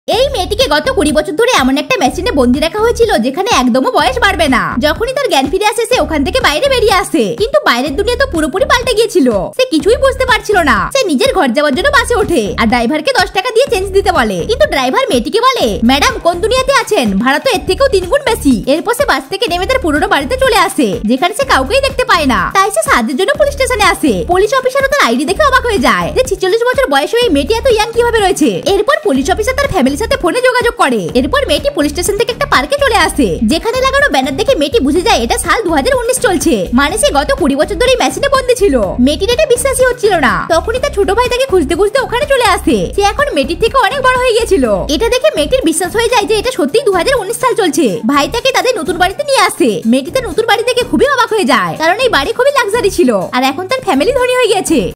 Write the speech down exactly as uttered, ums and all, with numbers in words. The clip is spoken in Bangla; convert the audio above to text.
এই মেয়েটিকে গত কুড়ি বছর ধরে এমন একটা মেশিনে বন্দি রাখা হয়েছিল যেখানে একদমও বয়স বাড়বে না। যখনই তার জ্ঞান ফিরে আসে সে ওখান থেকে বাইরে বেরিয়ে আসে, কিন্তু বাইরের দুনিয়া তো পুরোপুরি পাল্টে গিয়েছিল। সে কিছুই বুঝতে পারছিল না। সে নিজের ঘর যাওয়ার জন্য বাসে ওঠে আর ড্রাইভারকে দশ টাকা দিয়ে চেঞ্জ দিতে বলে, কিন্তু ড্রাইভার মেয়েটিকে বলে, ম্যাডাম কোন দুনিয়াতে আছেন, ভাড়া তো এর থেকেও তিন গুণ বেশি। এরপর সে বাস থেকে নেমে তার পুরোনো বাড়িতে চলে আসে, যেখানে সে কাউকেই দেখতে পায় না। তাই সে সাহায্যের জন্য পুলিশ স্টেশনে আসে। পুলিশ অফিসারও তার আইডি দেখে অবাক হয়ে যায় যে ছিচল্লিশ বছর বয়সে এই মেয়েটি এত ইয়াং কিভাবে রয়েছে। এরপর পুলিশ অফিসার তার ফ্যামিলির সাথে ফোনে যোগাযোগ করে। এরপর মেয়েটি পুলিশ স্টেশন থেকে একটা পার্কে চলে আসে, যেখানে লাগানো ব্যানার দেখে মেয়েটি বুঝে যায় এটা সাল দু হাজার উনিশ চলছে, মানে সে গত কুড়ি বছর ধরে মেশিনে বন্দী ছিল। মেয়েটির এটা বিশ্বাসই হচ্ছিল না। তখনই তার ছোট ভাই তাকে খুঁজতে খুঁজতে ওখানে চলে আসে। সে এখন মেয়েটির থেকে অনেক বড় হয়ে গিয়েছিল। এটা দেখে মেয়েটির বিশ্বাস হয়ে যায় যে এটা সত্যিই দু হাজার উনিশ সাল চলছে। ভাই তাকে তাদের নতুন বাড়িতে নিয়ে আসে। মেয়েটি তার নতুন বাড়ি থেকে খুবই অবাক হয়ে যায়, কারণ এই বাড়ি খুবই লাক্সারি ছিল আর এখন তার ফ্যামিলি ধনী হয়ে গেছে।